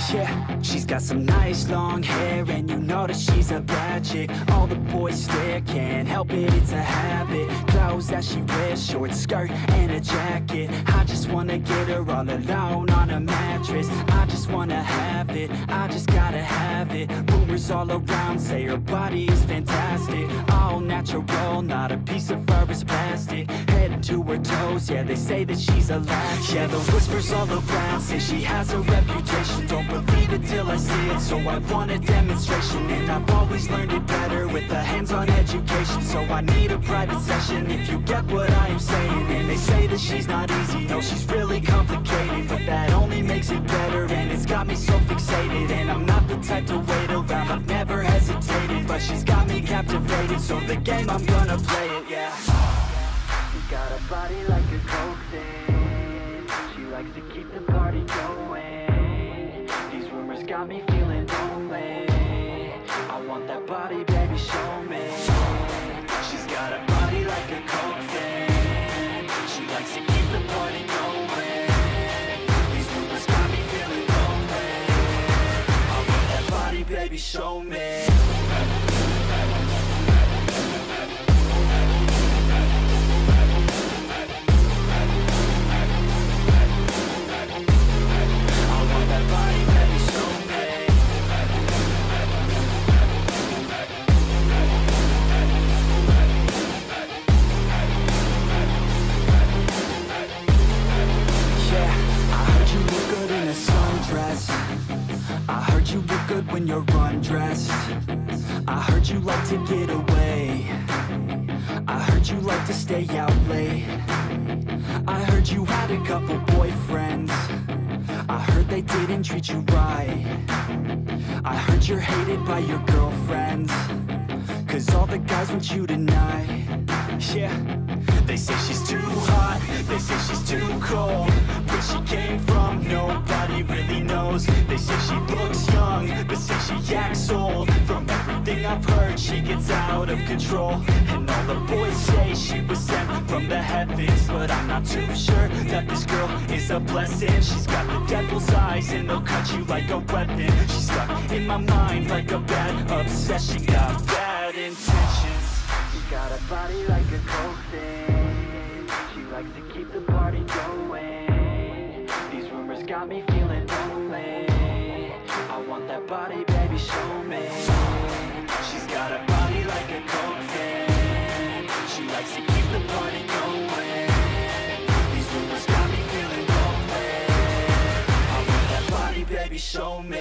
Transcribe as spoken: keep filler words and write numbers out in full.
Yeah, she's got some nice long hair, and you know that she's a bad chick. All the boys stare, can't help it, it's a habit. Clothes that she wears, short skirt and a jacket. I just wanna get her all alone on a mattress. I just wanna have it, I just gotta have it. Rumors all around say her body is fantastic. All natural, not a piece of fur is plastic. Head to her toes, yeah, they say that she's a latch. Yeah, the whispers all around say she has a reputation. Don't believe it till I see it, so I want a demonstration. And I've always learned it better with a hands-on education. So I need a private session if you get what I am saying. And they say that she's not easy, no, she's really complicated. But that only makes it better, and it's got me so fixated. And I'm not the type to wait around, I've never hesitated. But she's got me captivated, so the game, I'm gonna play it, yeah. She got a body like a coke thing. She likes to keep the party going. These rumors got me feeling lonely. I want that body, baby, show me. She's got a body like a coke thing. She likes to keep the party going. These rumors got me feeling lonely. I want that body, baby, show me. I heard you look good when you're undressed. I heard you like to get away. I heard you like to stay out late. I heard you had a couple boyfriends. I heard they didn't treat you right. I heard you're hated by your girlfriends, cause all the guys want you tonight. Yeah, they say she's too hot, they say she's too cold. Where she came from, nobody really knows. They say she looks young, but say she acts old. From everything I've heard, she gets out of control. And all the boys say she was sent from the heavens, but I'm not too sure that this girl is a blessing. She's got the devil's eyes, and they'll cut you like a weapon. She's stuck in my mind like a bad obsession. Got bad intentions. She got a body like a coke thing. She likes to keep the party going. These rumors got me feeling lonely. I want that body, baby, show me. She's got a body like a coke thing. She likes to keep the party going. These rumors got me feeling lonely. I want that body, baby, show me.